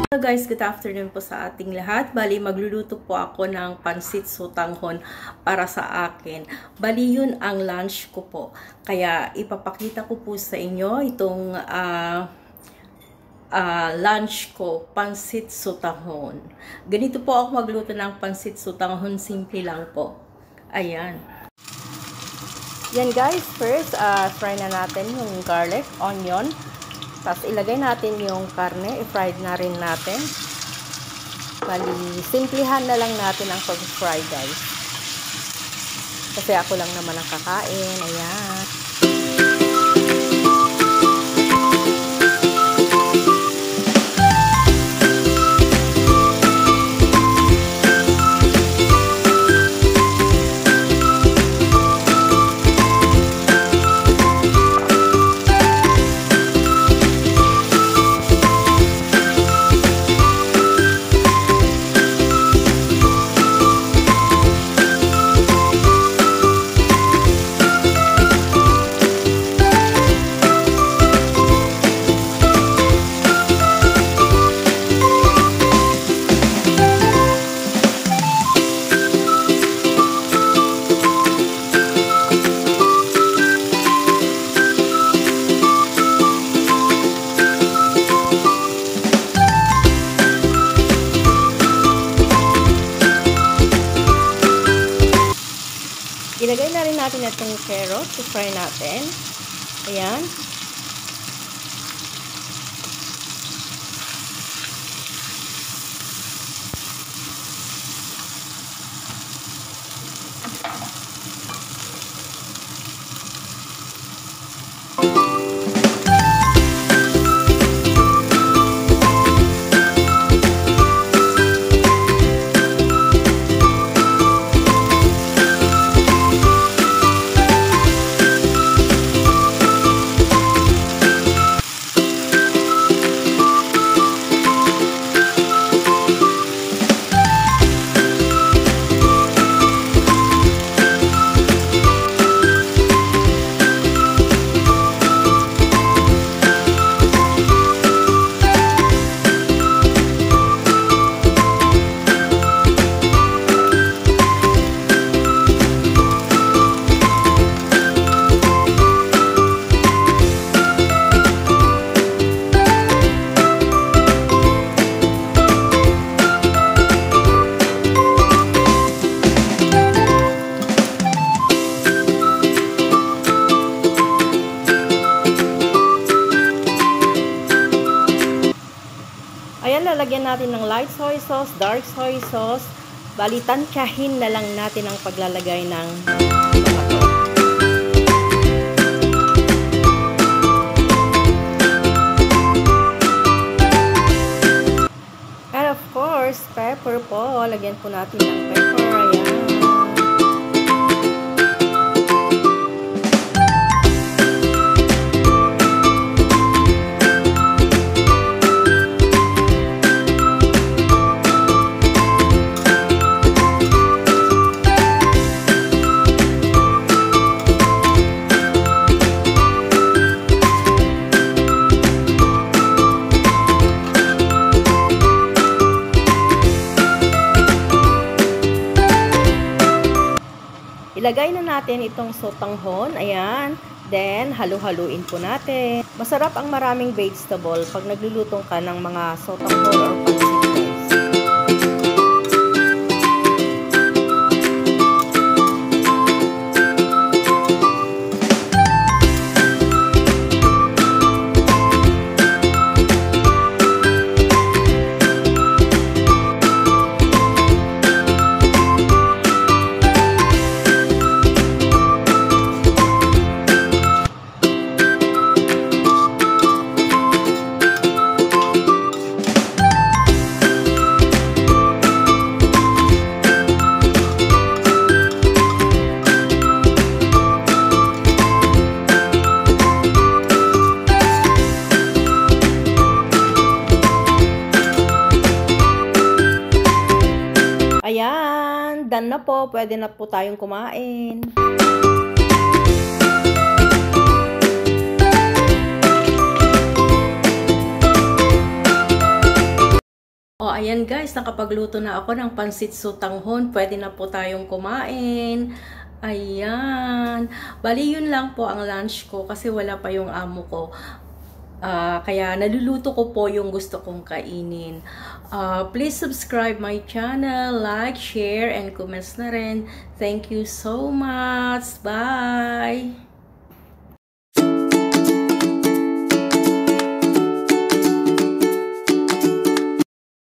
Hello guys, good afternoon po sa ating lahat. Bali, magluluto po ako ng pansit sotanghon para sa akin. Bali, yun ang lunch ko po. Kaya, ipapakita ko po sa inyo itong lunch ko, pansit sotanghon. Ganito po ako magluto ng pansit sotanghon, simple lang po. Ayan. Yan guys, first, fry na natin yung garlic, onion. Tapos, ilagay natin yung karne. I-fried na rin natin. Bali, simplihan na lang natin ang pag-fry, guys. Kasi ako lang naman ang kakain. Ayan. Ilagay na rin natin itong carrot. I-fry natin. Ayan. Ayan, lalagyan natin ng light soy sauce, dark soy sauce. Bali, tansyahin na lang natin ang paglalagay ng tomato. And of course, pepper po. Lagyan po natin ng pepper. Ayan. Ilagay na natin itong sotanghon. Ayan. Then, halu-haluin po natin. Masarap ang maraming vegetable pag naglulutong ka ng mga sotanghon or pansit guys. Ayan, done na po. Pwede na po tayong kumain. Ayan guys, nakapagluto na ako ng pansit sotanghon. Pwede na po tayong kumain. Ayan. Bali yun lang po ang lunch ko kasi wala pa yung amo ko. Kaya naluluto ko po yung gusto kong kainin. Please subscribe my channel, like, share, and comments na rin. Thank you so much. Bye!